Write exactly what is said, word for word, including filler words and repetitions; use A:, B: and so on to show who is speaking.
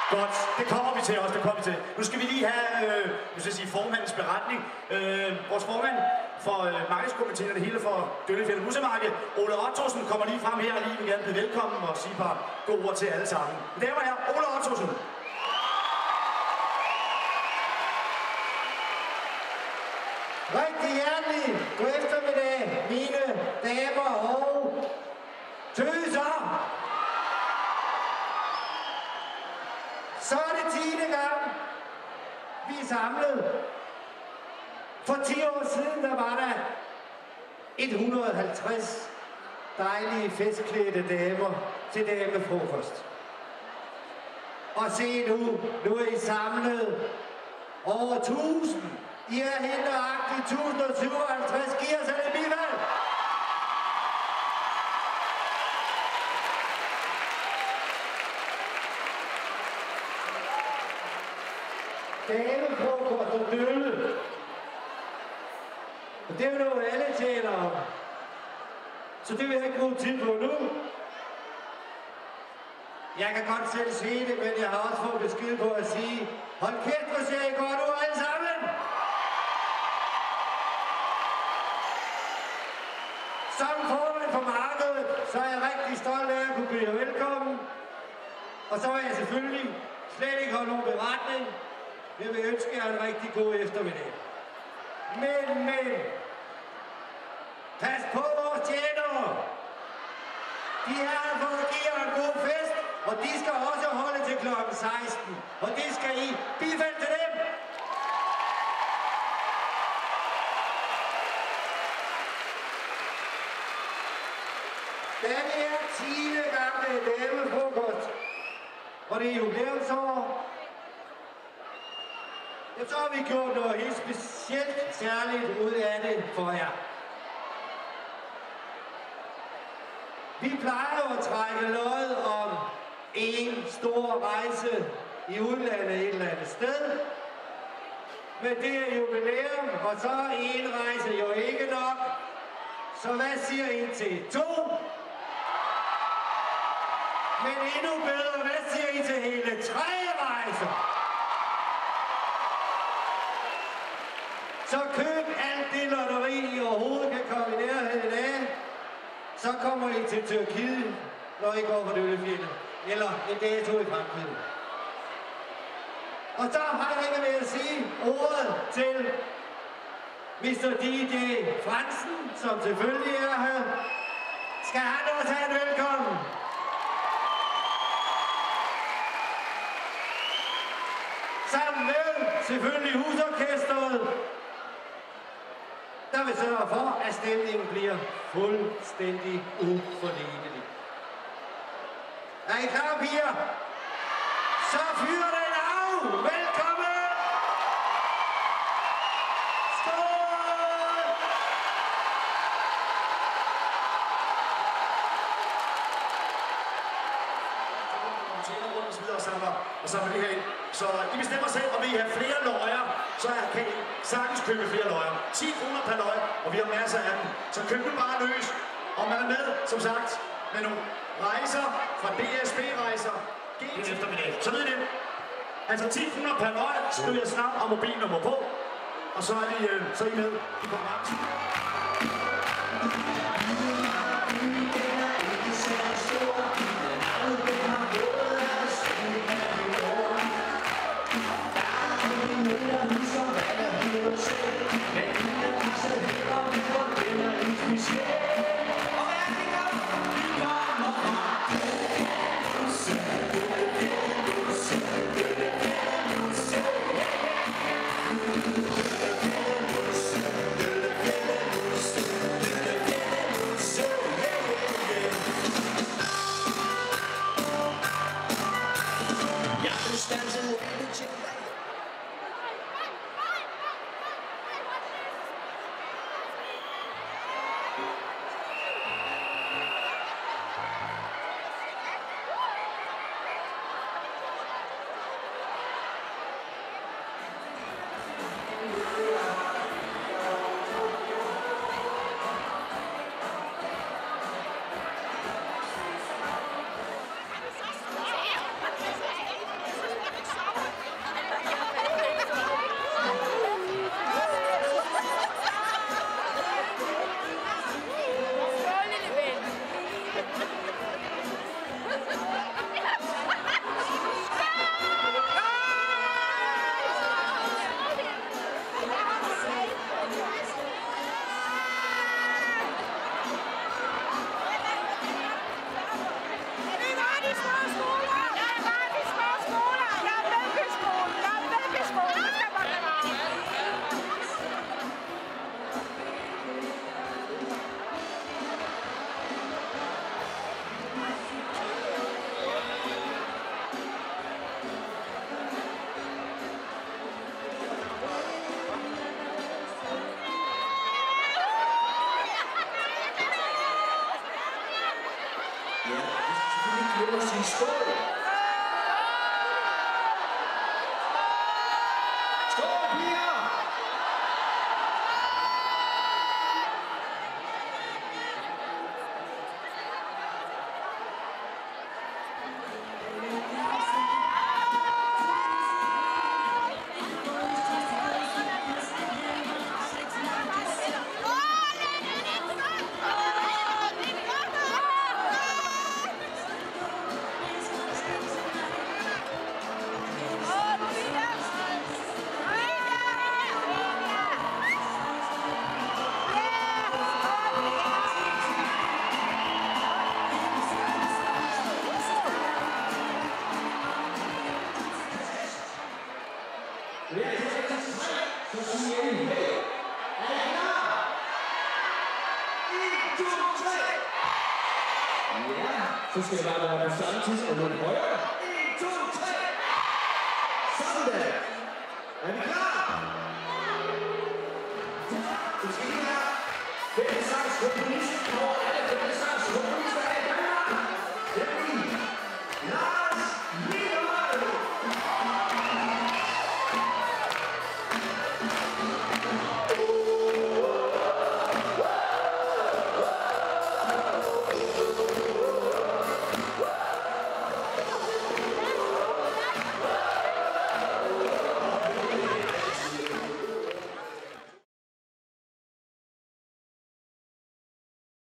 A: Godt, det kommer vi til også, det kommer vi til. Nu skal vi lige have, øh, jeg skal sige, formandens beretning. Øh, vores formand for øh, markedskomiteen og det hele for Døllefjælde Musemarked, Ole Ottosen, kommer lige frem her og lige vil gerne byde velkommen og sige et par gode ord til alle sammen. Det var her, Ole Ottosen.
B: Rigtig hjertelig god eftermiddag, mine damer og tøser. Så er det tiende gang, vi er samlet. For ti år siden, der var der et hundrede og halvtreds dejlige festklædte damer til damefrokost. Og se nu, nu er I samlet over tusind. I er helt nøjagtigt tusind og syvoghalvtreds. Giv os alle bifald. Damefrokost og dølle. Og det er jo noget, alle taler om. Så det vil jeg ikke bruge tid på nu. Jeg kan godt selv sige det, men jeg har også fået besked på at sige, hold kæft, hvor ser I godt ud alle sammen. Som formand for markedet, så er jeg rigtig stolt af at kunne byde jer velkommen. Og så vil jeg selvfølgelig slet ikke holde nogen beretning. Jeg vil ønske jer en rigtig god eftermiddag. Men, men, pas på vores tjenere. De er her for at give jer en god fest, og de skal også holde til klokken seksten. Og det skal I bifald til dem. Da det er tiende gang med damefrokost, og det er jubilæumsår, ja, så har vi gjort noget helt specielt særligt ud af det for jer. Vi plejer jo at trække lod om en stor rejse i udlandet et eller andet sted. Men det er jubilæum, og så er en rejse jo ikke nok. Så hvad siger I til to? Men endnu bedre, hvad siger I til hele tre rejser? Så køb alt det lotteri, I overhovedet kan komme i nærheden af. Så kommer I til Tyrkiet, når I går på Døllefjælde. Eller en dato i fremtiden. Og så har jeg ikke med at sige ordet til mister D J Fransen, som selvfølgelig er her. Skal han også have en velkommen? Sammen med selvfølgelig husorkestret, der vil sørge for, at stemningen bliver fuldstændig uforlignelig. Er I klar, piger? Så fyrer den af! Velkommen! Skål!
A: Og så er det her ind. Så I bestemmer selv, om I har flere løjer, så kan I sagtens købe flere løjer. ti kroner per løg, og vi har masser af dem. Så køb nu bare løs. Og man er med, som sagt, med nogle rejser fra D S B-rejser. G eftermiddag. Så ved I det. Altså ti kroner per løg, skriver jeres navn og mobilnummer på. Og så er, de, så er I med i konkurrencen.
C: skål! Skål, piger! Så skal det bare være på samme tid og lidt højere. en, to, tre! Sådan der! Er vi klar? Det skal lige være. Hvem er sagt, at